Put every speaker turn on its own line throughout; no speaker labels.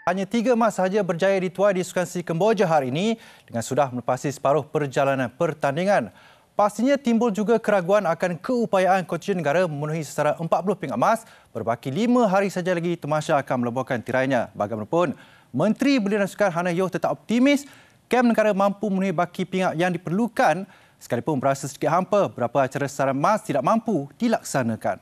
Hanya 3 emas sahaja berjaya dituai di Sukan Si Kemboja hari ini dengan sudah melepasi separuh perjalanan pertandingan. Pastinya timbul juga keraguan akan keupayaan kontingen negara memenuhi sesara 40 pingat emas. Berbaki 5 hari saja lagi Temasya akan melebuhkan tirainya. Bagaimanapun, Menteri Belia dan Sukan Hana Yeoh tetap optimis kem negara mampu memenuhi baki pingat yang diperlukan sekalipun berasa sedikit hampa berapa acara sesaran emas tidak mampu dilaksanakan.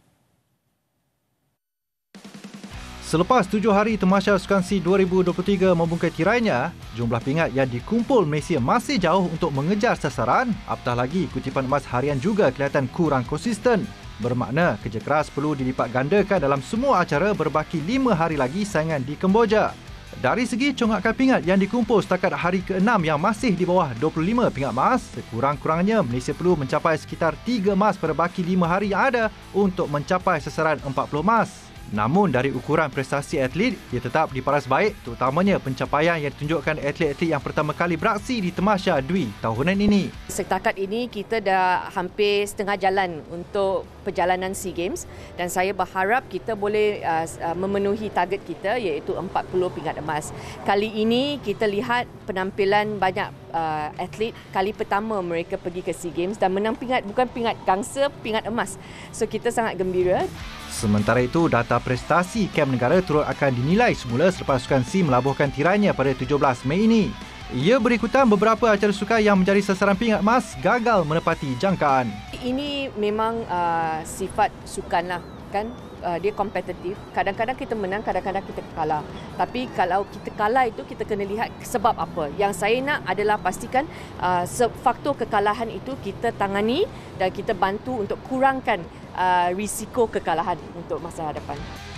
Selepas 7 hari Temasya Sukan Si 2023 membungkai tirainya, jumlah pingat yang dikumpul Malaysia masih jauh untuk mengejar sasaran. Apatah lagi, kutipan emas harian juga kelihatan kurang konsisten. Bermakna kerja keras perlu dilipat gandakan dalam semua acara berbaki 5 hari lagi saingan di Kemboja. Dari segi congkakan pingat yang dikumpul setakat hari ke-6 yang masih di bawah 25 pingat emas, sekurang-kurangnya Malaysia perlu mencapai sekitar 3 emas pada baki 5 hari yang ada untuk mencapai sasaran 40 emas. Namun dari ukuran prestasi atlet, ia tetap diparas baik terutamanya pencapaian yang ditunjukkan atlet-atlet yang pertama kali beraksi di Temasya Dwi tahunan ini.
Setakat ini kita dah hampir setengah jalan untuk perjalanan SEA Games dan saya berharap kita boleh memenuhi target kita iaitu 40 pingat emas. Kali ini kita lihat penampilan banyak atlet kali pertama mereka pergi ke SEA Games dan menang pingat, bukan pingat gangsa, pingat emas. So kita sangat gembira.
Sementara itu, data prestasi kem negara turut akan dinilai semula selepas Sukan Si melabuhkan tirainya pada 17 Mei ini. Ia berikutan beberapa acara sukan yang menjadi sasaran pingat emas gagal menepati jangkaan.
Ini memang sifat sukan lah, kan? Dia kompetitif. Kadang-kadang kita menang, kadang-kadang kita kalah. Tapi kalau kita kalah itu, kita kena lihat sebab apa. Yang saya nak adalah pastikan faktor kekalahan itu kita tangani dan kita bantu untuk kurangkan risiko kekalahan untuk masa hadapan.